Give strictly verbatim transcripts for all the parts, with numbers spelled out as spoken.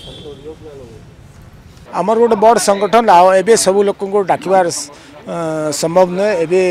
आमर गोटे बड़ संगठन आबे सब लोक को डाकबार संभव नुहे एबे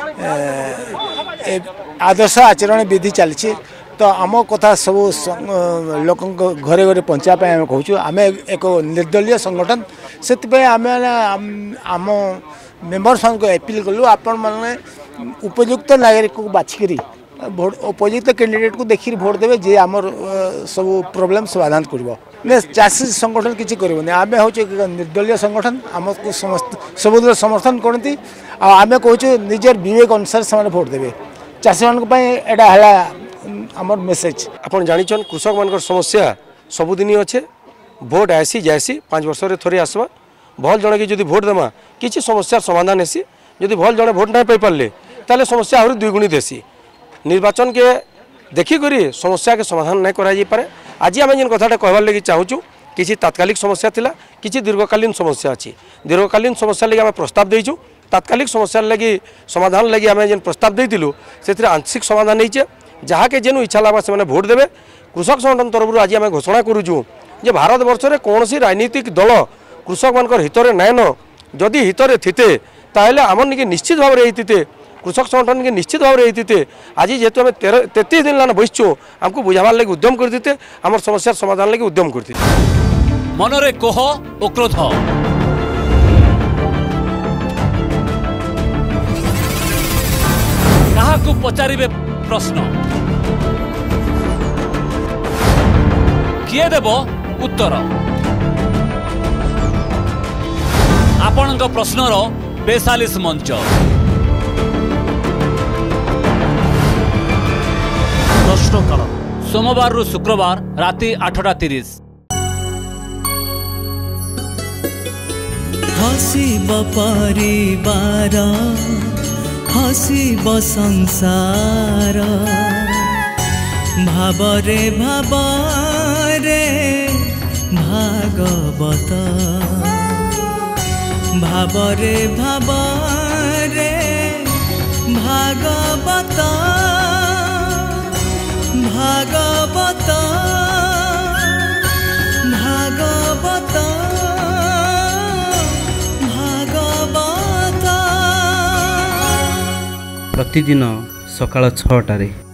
आदर्श आचरण विधि चलती तो आम कथा सब लोक घरे घरे पहुँचापी आम कहूँ आम एक निर्दलीय संगठन से आम आम मेम्बर्स मान अपील कलु आपण मैंने उपयुक्त नागरिक को बाछिकी भोट उपयुक्त कैंडिडेट को देखिए भोट देवे जे आमर सब प्रोब्लेम समाधान कर चाषी संगठन किसी करनी आम हूँ निर्दलीय संगठन आमको समस्त सब समर्थन करती आम कहूँ निजर विवेक अनुसार से भोट देवे चाषी मानी आमर मेसेज आपन जानिछन कृषक मान समस्या सबुदिन अच्छे भोट आसी जासी पाँच वर्ष थे आसवा भल जड़े कि भोट देमा किसी समस्या समाधान हेसी जदि भल जड़े भोट नहीं पाइपारे ताले समस्या आहरी दुईगुणी देसी निर्वाचन के देखिक समस्या के समाधान नहीं करारे आज आम जेन कथाटा कहबार लगी चाहूँ किसी तात्कालिक समस्या थिला किसी दीर्घकालीन समस्या अच्छी दीर्घकालीन समस्या लगी आम प्रस्ताव देचु तात्कालिक समस्या लगी समाधान लगी आम जेन प्रस्ताव देलु से आंशिक समाधान होइछे जहाँ के जेनु इच्छा लगा से भोट देवे कृषक संगठन तरफ आज आम घोषणा करुचु जे भारत वर्ष में कौन सी राजनीतिक दल कृषक मान हितरे नाइन जदि हितरे थिते ताहले आम निके निश्चित भाव में थे कृषक संगठन के निश्चित भाव में थे आज जेहेतु आम तेरह तेतीस दिन लाना बसचु आमको बुझाबार लगे उद्यम करते आम समस्या समाधान लगे उद्यम करते मनरे कोह ओ क्रोध काहाकू पचारिबे प्रश्न किए देव उत्तर आपणक प्रश्नर बेसालीस मंच प्रश्नकाल सोमवार रु शुक्रवार राति आठटा तीस हसीब परिवार हसीब संसार भावरे भावरे भागवत भावरे भावरे भागवत भागवत भागवत प्रतिदिन सकाळ छटारे